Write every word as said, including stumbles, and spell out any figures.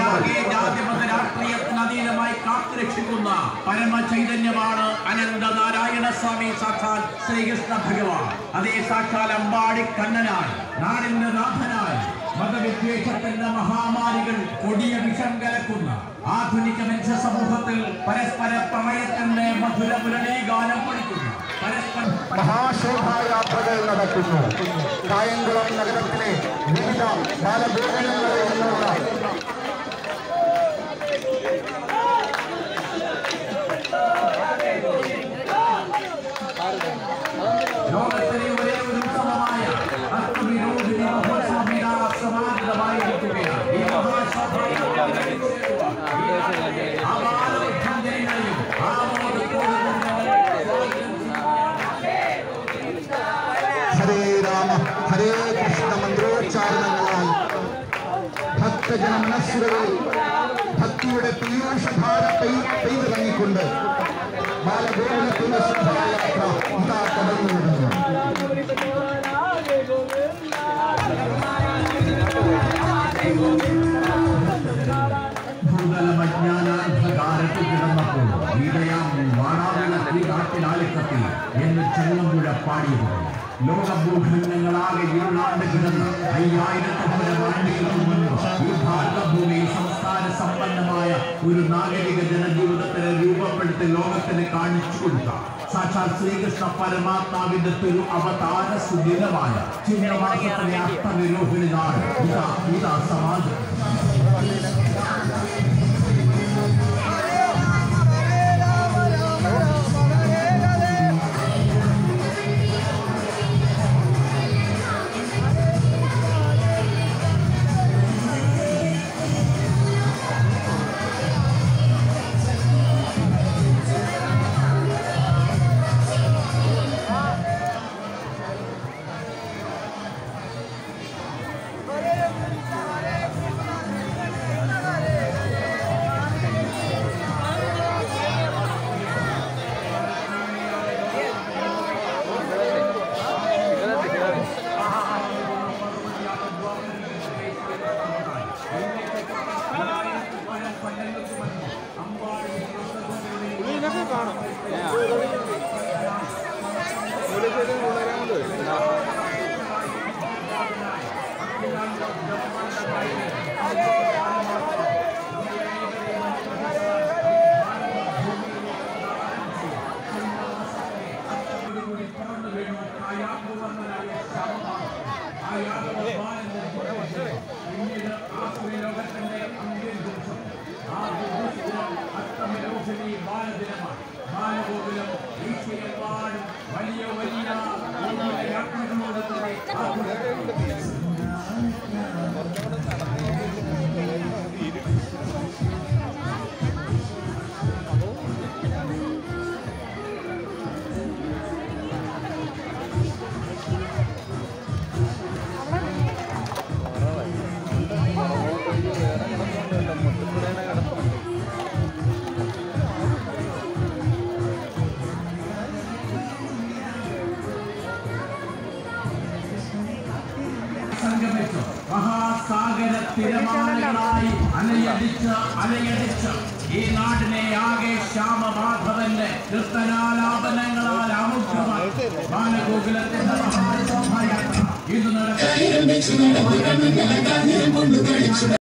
രാഷ്ട്രീയത്തിനതീതമായി കാത്തുരക്ഷിക്കുന്ന പരമചൈതന്യമാണ് അനന്തനാരായണ സ്വാമി സാക്ഷാൽ ശ്രീകൃഷ്ണ ഭഗവാൻ. അതേ സാക്ഷാൽ അമ്പാടി കണ്ണനായി നാടിന്റെ നാഥനായി മതവിദ്വേഷത്തിന്റെ മഹാമാരികൾ കൊടിയ വിഷം കലക്കുന്ന ആധുനിക മനുഷ്യ സമൂഹത്തിൽ പരസ്പര പ്രണയത്തിന്റെ മധുര മുരളീഗാനം പഠിക്കുന്നു. പരസ്പരം മഹാശോഭായാത്രകൾ നടക്കുന്നു. കായംകുളം നഗരത്തിലെ വിവിധ ബാലഭോജനങ്ങളിൽ നിന്നുള്ള ലോകത്തിലെ ഒരേ ഒരു ഉത്സവമായ അർത്ഥവിരോധിനി മഹോത്സവ സമാഗതമായിരിക്കുകയാണ്. ഈ ഹരേ രാമ ഹരേ കൃഷ്ണ മന്ത്രോച്ചാരണങ്ങളാൽ ഭക്തജന മനസ്സുകളിൽ ഭക്തിയുടെ പീയൂഷധാര പെയ്തിറങ്ങിക്കൊണ്ട് ബാലഗോകുലത്തിന്റെ ശുഭയാത്ര ഇതാ കടന്നുവിടുന്നു. ഭൂതലമജ്ഞാനാന്ധകാരത്തിൽ കിടന്നപ്പോൾ വീടയാം വാടാവിളക്കി നാട്ടിലാളിക്കത്തി എന്ന് ചെല്ലമ്പുഴ പാടിയത് ലോകഭൂഖണ്ഡങ്ങളാകെ ഇരുളാണ്ട് കിടന്ന് അയ്യായിരത്തോളം ആണ്ടുകൾക്ക് മുൻപ് ഈ ഭാരതഭൂമി സംസ്ഥാന സമ്പന്നമായ ഒരു നാഗരിക ജനജീവിതത്തിനെ രൂപപ്പെടുത്തി ലോകത്തിന് കാണിച്ചു കൊടുത്ത സാക്ഷാൽ ശ്രീകൃഷ്ണ പരമാത്മാവിന്റെ തിരു അവതാര സുദിനമായ ചിങ്ങമാസത്തിലെ അഷ്ടവിരോഹിണി നാട് ഇതാ ഇതാ സമാജം. വലിയ വലിയ മഹാസാഗര തിരമാലകളായി അലയടിച്ച് അലയടിച്ച് ഈ നാടിനെ ആകെ ശ്യാമമാധവന്റെ കീർത്തനാലാപനങ്ങളാൽ ആമുഖമായി ബാലഗോകുലത്തിന്റെ മഹാശോഭയാത്ര ഇത് നടക്കും.